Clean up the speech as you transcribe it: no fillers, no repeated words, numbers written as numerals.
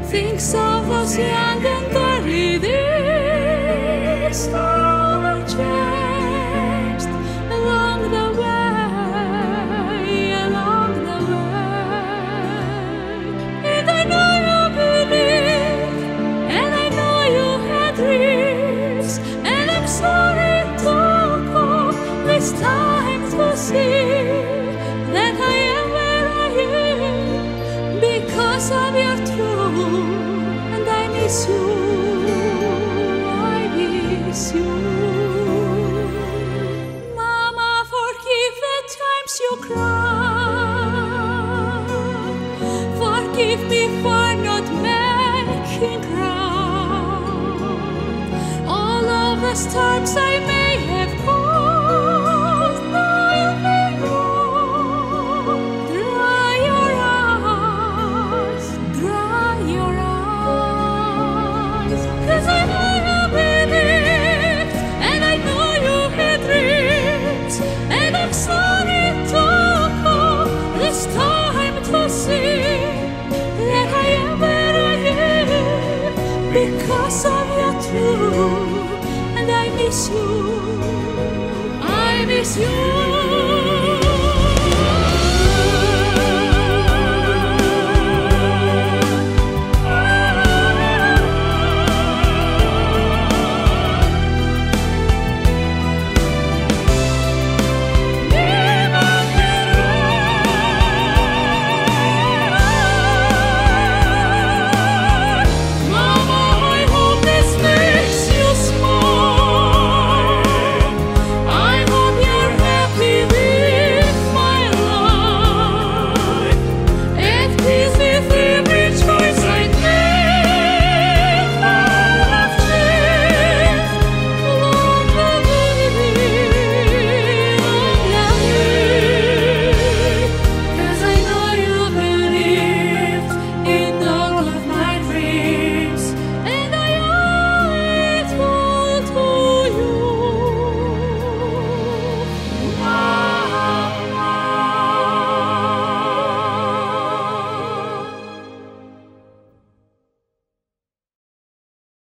Thinks of us young and dirty days, how we changed along the way, along the way. And I know you believed, and I know you had dreams, and I'm sorry to call this time to see that I am where I am because of your truth. And I miss you, I miss you. Mama, forgive the times you cried. Forgive me for not making right all of the storms I may have caused. Now you may know. Dry your eyes, dry your eyes. 'Cause I know you believed, and I know you had dreams, and I'm sorry to call this time to see that I am where I am because of your truth. And I miss you, I miss you.